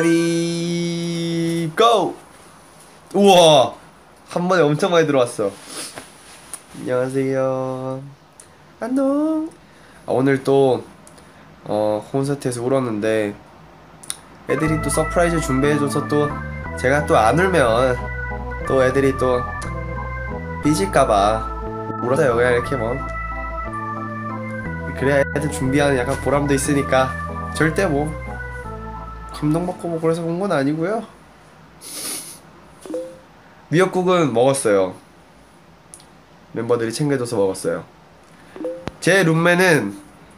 레디 고! 우와! 한 번에 엄청 많이 들어왔어. 안녕하세요. 안녕. 오늘 또 콘서트에서 울었는데 애들이 또 서프라이즈 준비해줘서 또 제가 또 안 울면 또 애들이 또 삐질까봐 울었어요. 그냥 이렇게 뭐 그래야 애들 준비하는 약간 보람도 있으니까 절대 뭐 감동받고 뭐 그래서 온 건 아니고요. 미역국은 먹었어요. 멤버들이 챙겨줘서 먹었어요. 제 룸메는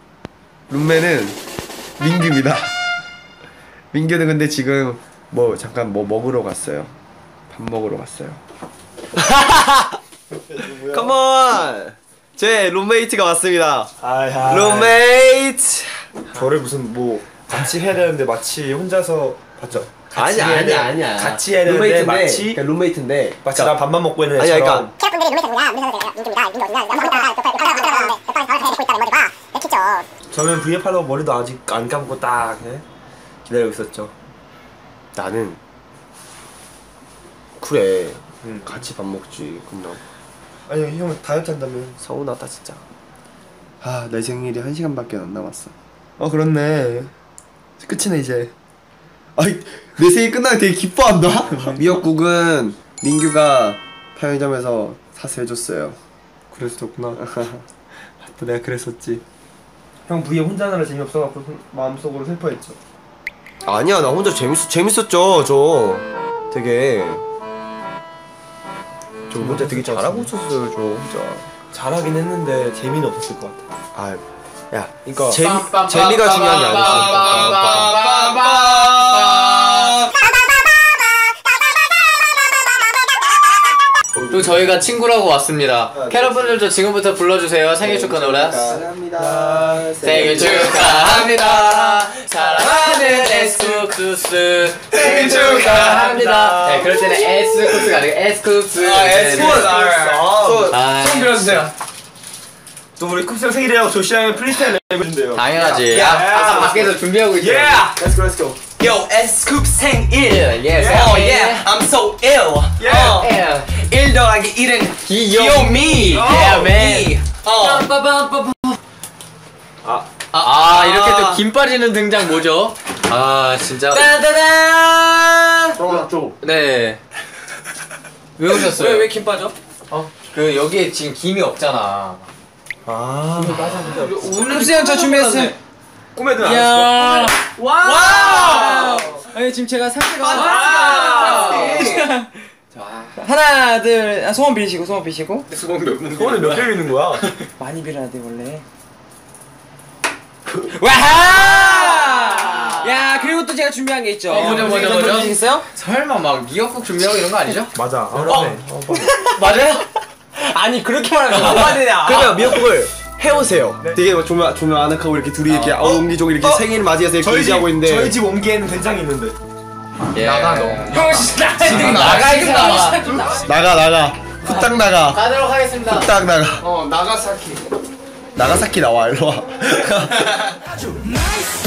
민규입니다. 민규는 근데 지금 뭐 잠깐 뭐 먹으러 갔어요. 밥 먹으러 갔어요. 컴온! 제 룸메이트가 왔습니다. 룸메이트! 저를 무슨 뭐 같이 해야 되는데 마치 혼자서 봤죠? 아니야. 같이 해야 되는데 마치 그러니까 룸메이트인데 마치 난 밥만 먹고 있는 아니야, 애처럼. 저는 V앱 하려고 머리도 아직 안 감고 딱 기다리고 있었죠. 나는 그래 같이 밥 먹지. 그럼 아니 형 다이어트 한다며. 서운하다 진짜. 아, 내 생일이 1시간밖에 안 남았어. 그렇네. 끝이네 이제. 아이, 내 생일 끝나면 되게 기뻐한다. 미역국은 민규가 편의점에서 사서 해줬어요. 그랬었구나. 또 내가 그랬었지. 형 V앱 혼자 하느라 재미없어갖고 마음속으로 슬퍼했죠. 아니야, 나 혼자 재밌었죠. 저 되게 저 혼자 되게 잘하고 있었어요. 저 혼자 잘하긴 했는데 재미는 없었을 것 같아. 아, 야, 그러니까 재미가 중요한 게 아니지. 또 저희가 친구라고 왔습니다. 캐럿분들도 지금부터 불러주세요. 생일 축하 노래. 축하합니다. 생일 축하합니다. 사랑하는 에스쿱스 생일 축하합니다. 네, 그럴 때는 에스쿱스가 아니고 에스쿱스. 손 빌어주세요. 또 우리 쿱스 형 생일이라고 조시아의 프리스타일 해보신대요. 당연하지. 항상 밖에서 준비하고 있어요. Let's go, let's go. Yo, S-Scoop 생일. Yes, Oh yeah, I'm so ill. 1 더하기 1은 귀요미. Yeah, man. 이렇게 또 김 빠지는 등장 뭐죠? 아, 진짜. 따다단. 네. 왜 오셨어요? 왜 김 빠져? 그 여기에 지금 김이 없잖아. 쿱스 형 저 준비했어요. 꿈에도 안 했어. 와우. 아니 지금 제가 상태가 하나 둘 소원 빌시고 소원을 몇 개 있는 거야? 많이 빌어야 돼 원래. 와하! 야 그리고 또 제가 준비한 게 있죠. 뭐죠? 보여주시겠어요? 설마 막 미역국 준비하고 이런 거 아니죠? 맞아. 맞아요? 아니 그렇게 말하면 뭐가 되냐? 그러면 미역국을 해오세요. 되게 조명 아늑하고 이렇게 둘이 이렇게 옹기종기 이렇게 생일 맞이해서 이렇게 얘기하고 있는데 저희 집 옹기에는 된장이 있는데. 나가 너. 지금 나가 있어. 나가 후딱 나가 가도록 하겠습니다. 후딱 나가. 나가사키. 나가사키 나와 일로 와.